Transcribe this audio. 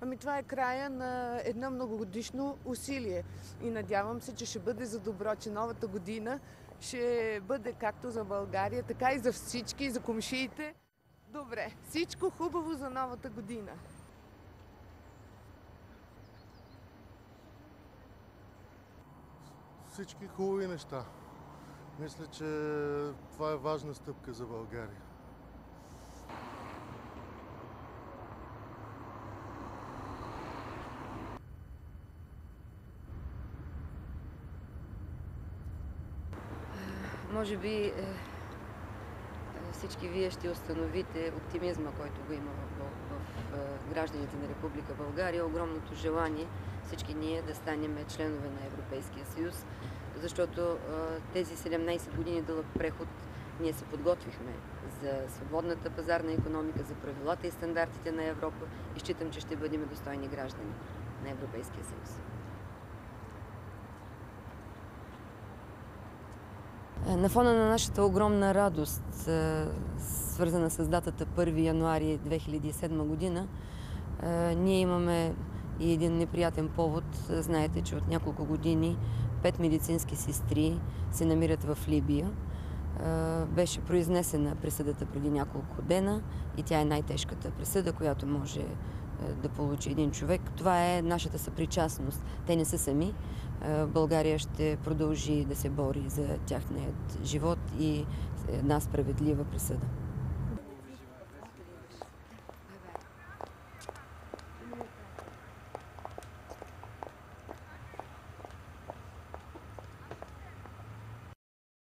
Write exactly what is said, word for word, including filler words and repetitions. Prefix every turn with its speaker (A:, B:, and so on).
A: Ами това е края на едно многогодишно усилие и надявам се, че ще бъде за добро, че новата година ще бъде както за България, така и за всички, и за комшиите. Добре, всичко хубаво за новата година!
B: Всички хубави неща. Мисля, че това е важна стъпка за България.
C: Може би всички вие ще установите оптимизма, който го има в, в, в гражданите на Република България, огромното желание всички ние да станем членове на Европейския съюз, защото тези седемнайсет години дълъг преход ние се подготвихме за свободната пазарна икономика, за правилата и стандартите на Европа и считам, че ще бъдем достойни граждани на Европейския съюз. На фона на нашата огромна радост, свързана с датата първи януари две хиляди и седма година, ние имаме и един неприятен повод. Знаете, че от няколко години пет медицински сестри се намират в Либия. Беше произнесена присъдата преди няколко дена и тя е най-тежката присъда, която може да получи един човек. Това е нашата съпричастност. Те не са сами. България ще продължи да се бори за тяхният живот и една справедлива присъда.